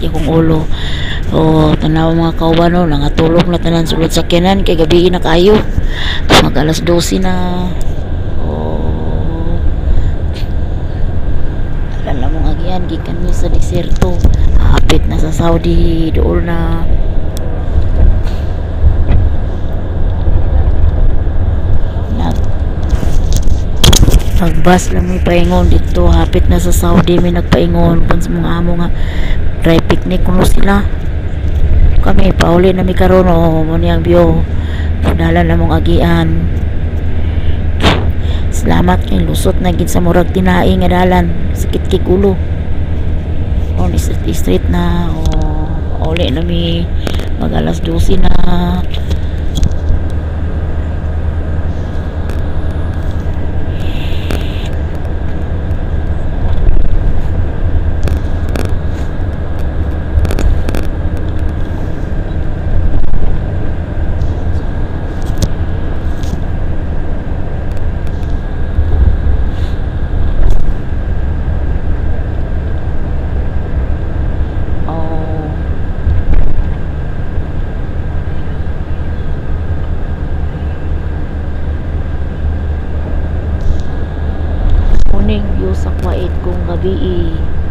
yung kong ulo. O tanaw mga kauban no, nangatulog na tanan sulod sa kinan kay gabi na kayo. Mag alas 12 na. O alam mo agian gikan mi sa deserto. Hapit na sa Saudi dool na. Nagbas lang may paingon dito, hapit na sa Saudi may nagpaingon kan sa mga amo nga dry picnic kuno sila. Kami pauli na mi karon o mo niyang biyo. Dalan na mong agian. Salamat kay lusot na gid sa murag tinai nga dalan, sakit kay ulo. O ni street na o uli na mi mag alas 12 na. View sa Kuwait kung gabi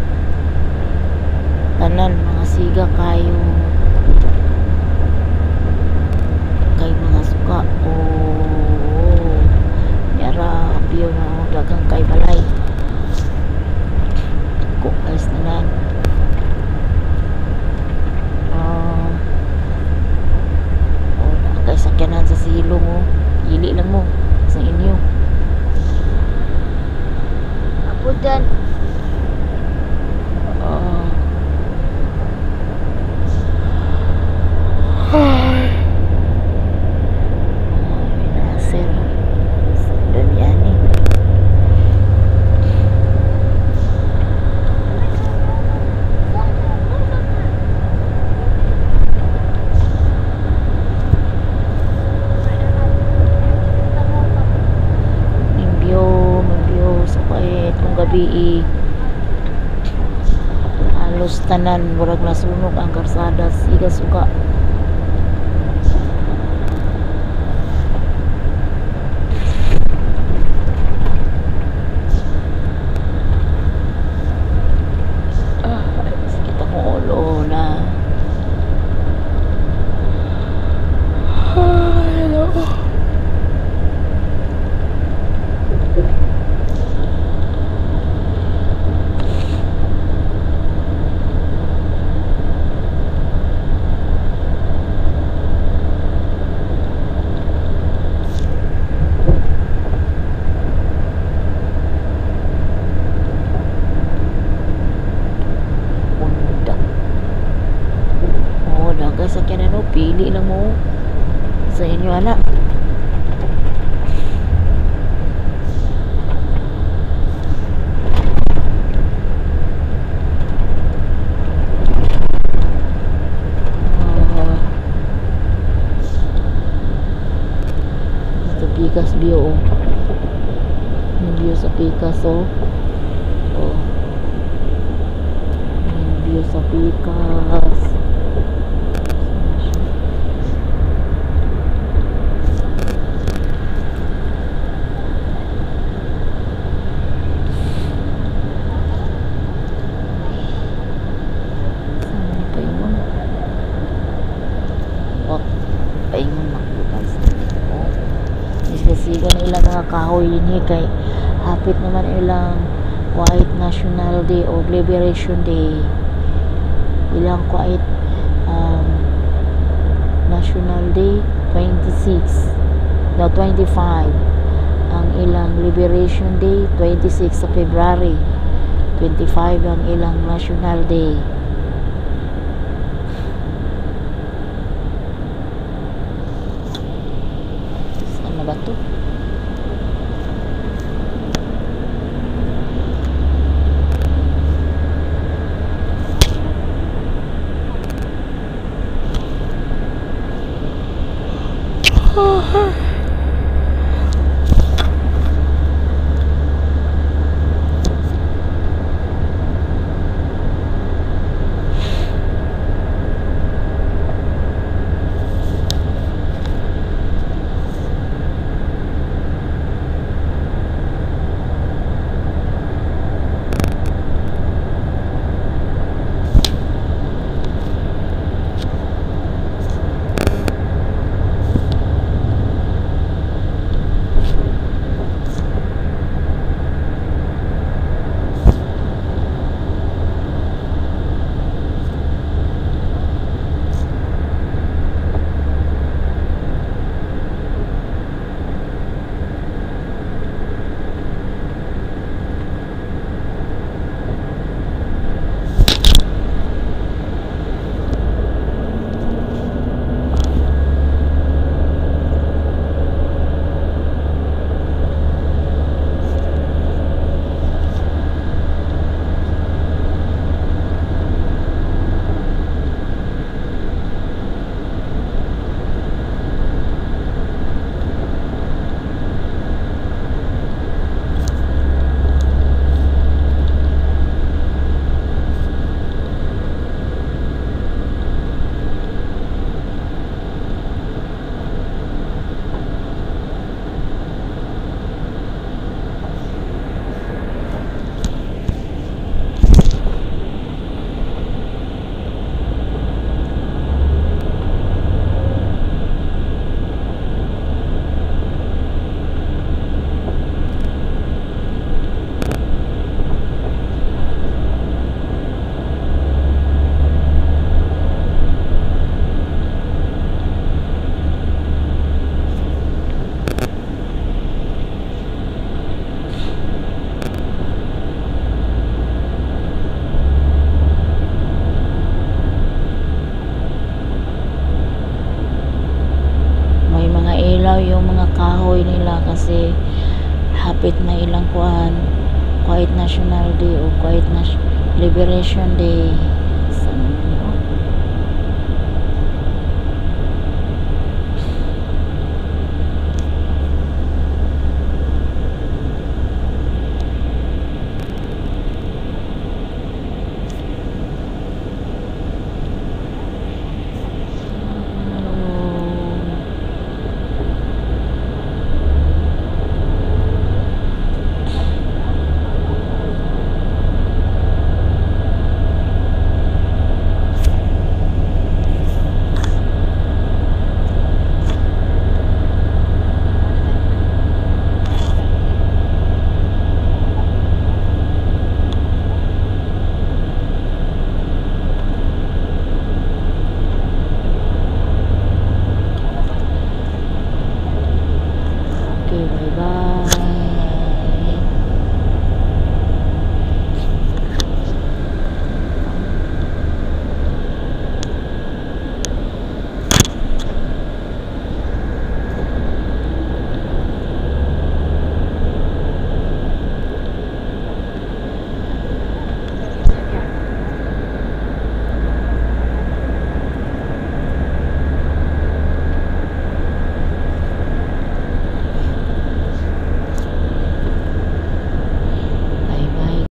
tanan mga siga kayo kay mga suka o yara view na dagang kay balay ko guys tanan kay sakyanan sa silong hili lang mo sa inyo dan Nasir dan yani gabi halos tanan murag nasunog ang karsada siga suka sakit akong ulo na sakyanan o pili lang mo sa inyo anak sa Pikas bio yung bio sa Pikas yung bio sa Pikas siga na ilang mga kahoy ini kay hapit naman ilang Kuwait National Day o Liberation Day ilang Kuwait National Day 26 no 25 ang ilang Liberation Day 26 sa February 25 ang ilang National Day saan na ba to? kuan Quiet National Day o Liberation Day sa